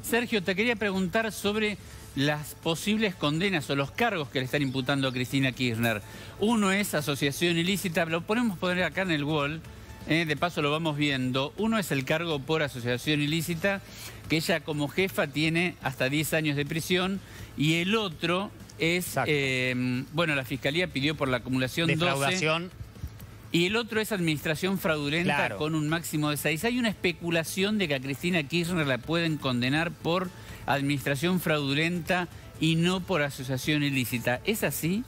Sergio, te quería preguntar sobre las posibles condenas o los cargos que le están imputando a Cristina Kirchner. Uno es asociación ilícita, lo podemos poner acá en el wall, de paso lo vamos viendo. Uno es el cargo por asociación ilícita, que ella como jefa tiene hasta 10 años de prisión, y el otro es, bueno, la Fiscalía pidió por la acumulación defraudación. 12. Y el otro es administración fraudulenta, claro, con un máximo de 6. Hay una especulación de que a Cristina Kirchner la pueden condenar por administración fraudulenta y no por asociación ilícita. ¿Es así?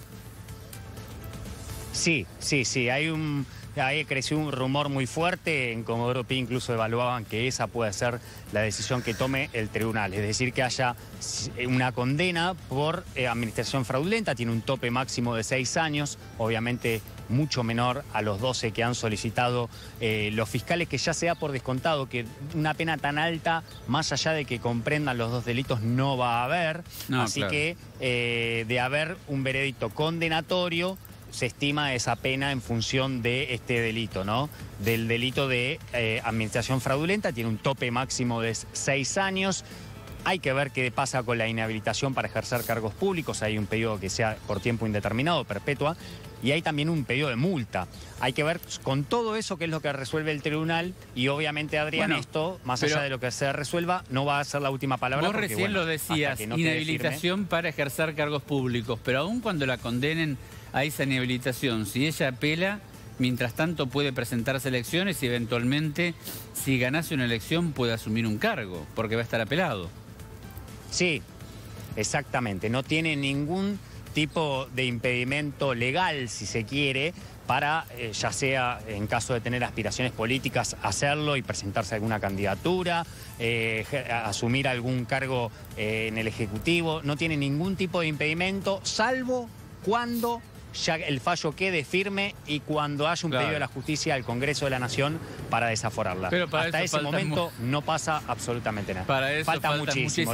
Sí. Ahí creció un rumor muy fuerte. En Comodoro Pi incluso evaluaban que esa puede ser la decisión que tome el tribunal. Es decir, que haya una condena por administración fraudulenta. Tiene un tope máximo de 6 años, obviamente mucho menor a los 12 que han solicitado los fiscales, que ya se da por descontado que una pena tan alta, más allá de que comprendan los dos delitos, no va a haber. No, así claro. Que de haber un veredicto condenatorio, se estima esa pena en función de este delito, ¿no? Del delito de administración fraudulenta, tiene un tope máximo de 6 años. Hay que ver qué pasa con la inhabilitación para ejercer cargos públicos. Hay un pedido que sea por tiempo indeterminado, perpetua, y hay también un pedido de multa. Hay que ver con todo eso qué es lo que resuelve el tribunal, y obviamente, Adrián, bueno, esto, más allá de lo que se resuelva, no va a ser la última palabra. Vos recién lo decías, inhabilitación para ejercer cargos públicos, pero aún cuando la condenen a esa inhabilitación, si ella apela, mientras tanto puede presentarse elecciones y eventualmente, si ganase una elección, puede asumir un cargo, porque va a estar apelado. Sí, exactamente. No tiene ningún tipo de impedimento legal, si se quiere, para, ya sea en caso de tener aspiraciones políticas, hacerlo y presentarse a alguna candidatura, asumir algún cargo en el Ejecutivo. No tiene ningún tipo de impedimento, salvo cuando ya el fallo quede firme y cuando haya un pedido de la justicia al Congreso de la Nación para desaforarla. Pero para hasta ese momento no pasa absolutamente nada. Para eso falta muchísimo.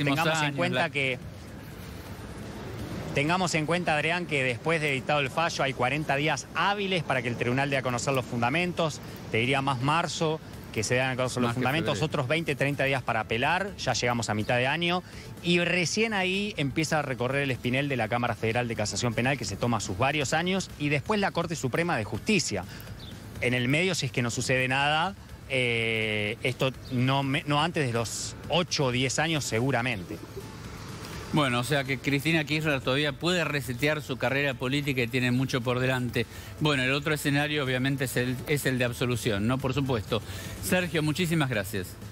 Tengamos en cuenta, Adrián, que después de dictado el fallo hay 40 días hábiles para que el tribunal dé a conocer los fundamentos. Te diría más marzo que se den a conocer los fundamentos, otros 20, 30 días para apelar, ya llegamos a mitad de año, y recién ahí empieza a recorrer el espinel de la Cámara Federal de Casación Penal, que se toma sus varios años, y después la Corte Suprema de Justicia. En el medio, si es que no sucede nada, esto no antes de los 8 o 10 años seguramente. Bueno, o sea que Cristina Kirchner todavía puede resetear su carrera política y tiene mucho por delante. Bueno, el otro escenario obviamente es el de absolución, ¿no? Por supuesto. Sergio, muchísimas gracias.